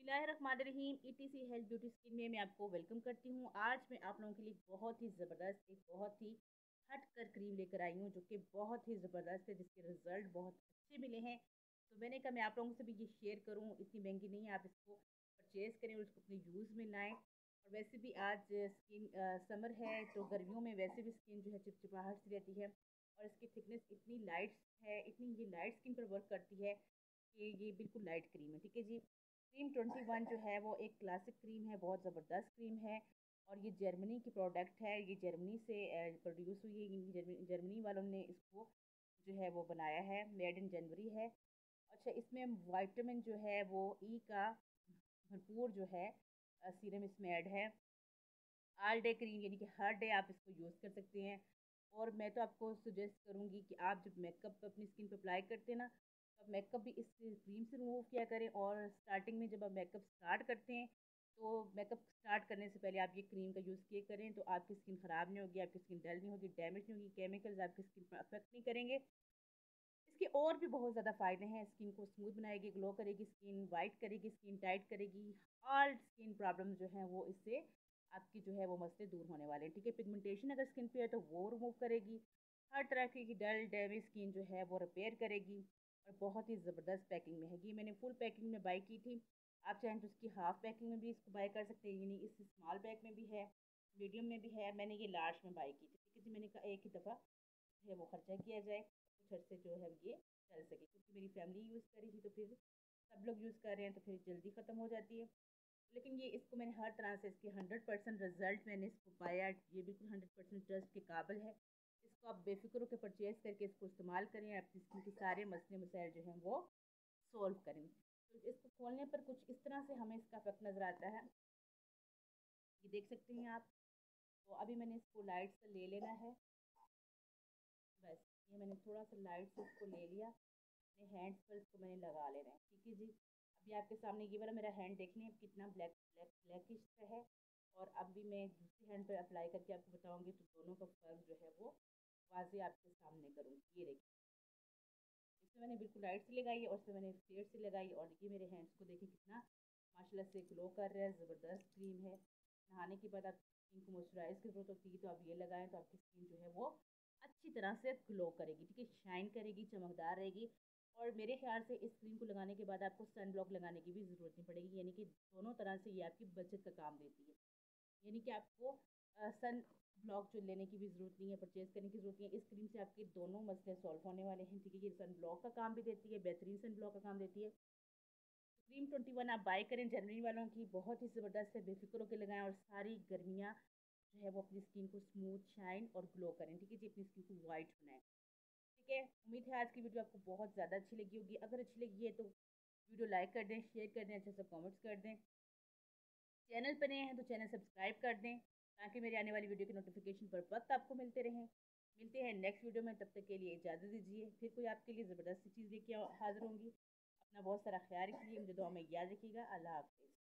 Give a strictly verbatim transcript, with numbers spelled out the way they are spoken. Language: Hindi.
बिस्मिल्लाहिर्रहमानिर्रहीम ईटीसी हेल्थ ब्यूटी स्किन में मैं आपको वेलकम करती हूँ। आज मैं आप लोगों के लिए बहुत ही ज़बरदस्त एक बहुत ही हट कर क्रीम लेकर आई हूँ जो कि बहुत ही ज़बरदस्त है, जिसके रिज़ल्ट बहुत अच्छे मिले हैं। तो मैंने कहा मैं आप लोगों से भी ये शेयर करूँ। इतनी महंगी नहीं है, आप इसको परचेज़ करें और इसको अपने यूज़ में लाएँ। और वैसे भी आज स्किन समर है तो गर्मियों में वैसे भी स्किन जो है चिपचिपाहट सी रहती है, और इसकी थिकनेस इतनी लाइट है, इतनी ये लाइट स्किन पर वर्क करती है कि ये बिल्कुल लाइट क्रीम है। ठीक है जी। क्रीम ट्वेंटी वन जो है वो एक क्लासिक क्रीम है, बहुत ज़बरदस्त क्रीम है। और ये जर्मनी की प्रोडक्ट है, ये जर्मनी से प्रोड्यूस हुई है। जर्मनी जर्मनी वालों ने इसको जो है वो बनाया है, मेड इन जनवरी है। अच्छा, इसमें वाइटामिन जो है वो ई का भरपूर जो है सीरम इसमें ऐड है। ऑल डे क्रीम यानी कि हर डे आप इसको यूज़ कर सकते हैं। और मैं तो आपको सजेस्ट करूँगी कि आप जब मेकअप अपनी स्किन पे अप्लाई करते हैं ना, तो आप मेकअप भी इस क्रीम से रिमूव किया करें। और स्टार्टिंग में जब आप मेकअप स्टार्ट करते हैं, तो मेकअप स्टार्ट करने से पहले आप ये क्रीम का यूज़ किए करें, तो आपकी स्किन ख़राब नहीं होगी, आपकी स्किन डल नहीं होगी, डैमेज नहीं होगी, केमिकल्स आपकी स्किन पर अफेक्ट नहीं करेंगे। इसके और भी बहुत ज़्यादा फ़ायदे हैं। स्किन को स्मूथ बनाएगी, ग्लो करेगी, स्किन वाइट करेगी, स्किन टाइट करेगी। ऑल स्किन प्रॉब्लम जो है वो इससे आपकी जो है वो मसले दूर होने वाले हैं। ठीक है, पिगमेंटेशन अगर स्किन पे है तो वो रिमूव करेगी। हर तरह की डल डैमेज स्किन जो है वो रिपेयर करेगी। और बहुत ही ज़बरदस्त पैकिंग में है। ये मैंने फुल पैकिंग में बाई की थी। आप चाहें तो उसकी हाफ पैकिंग में भी इसको बाई कर सकते हैं, यानी इस स्मॉल पैक में भी है, मीडियम में भी है। मैंने ये लार्ज में बाई की थी। ठीक है जी, मैंने कहा एक ही दफ़ा जो है वो खर्चा किया जाए, कुछ अर्से जो है ये चल सके, क्योंकि मेरी फैमिली यूज़ करी थी तो फिर सब लोग यूज़ कर रहे हैं तो फिर जल्दी ख़त्म हो जाती है। लेकिन ये इसको मैंने हर तरह से इसके हंड्रेड परसेंट रिजल्ट मैंने इसको पाया। ये बिल्कुल हंड्रेड परसेंट ट्रस्ट के काबिल है। इसको आप बेफिक्र होकर परचेज़ करके इसको इस्तेमाल करें, आपकी स्किन के सारे मसले मसाइल जो हैं वो सॉल्व करें। तो इसको खोलने पर कुछ इस तरह से हमें इसका इफेक्ट नज़र आता है, ये देख सकते हैं आप। तो अभी मैंने इसको लाइट से ले लेना है, बस ये मैंने थोड़ा सा लाइट से इसको ले लिया। अपने हैंड्स पर इसको मैंने लगा लेना है। ठीक है जी। अभी आपके सामने ये वाला मेरा हैंड देख लें कितना ब्लैक ब्लैक ब्लैकिश सा है। और अब भी मैं दूसरी हैंड पर अप्लाई करके आपको बताऊंगी, तो दोनों का फ़र्क जो है वो वाज़े आपके सामने करूँगी। ये देखिए, इसमें मैंने बिल्कुल लाइट से लगाई और इसमें मैंने फ्लेयर से लगाई, और ये मेरे हैंड्स को देखें कितना माशाल्लाह से ग्लो कर रहा है। ज़बरदस्त क्रीम है। नहाने के बाद आप स्किन को मॉइस्चराइज की ज़रूरत होती है, तो आप ये लगाएं तो आपकी स्किन जो है वो अच्छी तरह से ग्लो करेगी। ठीक है, शाइन करेगी, चमकदार रहेगी। और मेरे ख्याल से इस क्रीम को लगाने के बाद आपको सन ब्लॉक लगाने की भी ज़रूरत नहीं पड़ेगी, यानी कि दोनों तरह से ये आपकी बचत का काम देती है। यानी कि आपको सन ब्लॉक जो लेने की भी ज़रूरत नहीं है, परचेज़ करने की ज़रूरत नहीं है। इस क्रीम से आपके दोनों मसले सॉल्व होने वाले हैं। ठीक है, ये सन ब्लॉक का काम भी देती है, बेहतरीन सन ब्लॉक का काम देती है। क्रीम ट्वेंटी वन आप बाय करें, जनवरी वालों की बहुत ही ज़बरदस्त है। बेफिक्र होकर लगाएं और सारी गर्मियाँ जो है वो अपनी स्किन को स्मूथ, शाइन और ग्लो करें। ठीक है जी, अपनी स्किन को वाइट बनाएं। ठीक है, उम्मीद है आज की वीडियो आपको बहुत ज़्यादा अच्छी लगी होगी। अगर अच्छी लगी है तो वीडियो लाइक कर दें, शेयर कर दें, अच्छे से कमेंट्स कर दें। चैनल पर नए हैं तो चैनल सब्सक्राइब कर दें, ताकि मेरी आने वाली वीडियो की नोटिफिकेशन पर वक्त आपको मिलते रहें। मिलते हैं नेक्स्ट वीडियो में, तब तक के लिए इजाज़त दीजिए। फिर कोई आपके लिए ज़बरदस्त चीज़ लेके हाजिर होंगी। अपना बहुत सारा ख्याल रखिए, मुझे दुआ में याद रखिएगा। अल्लाह हाफ़िज़।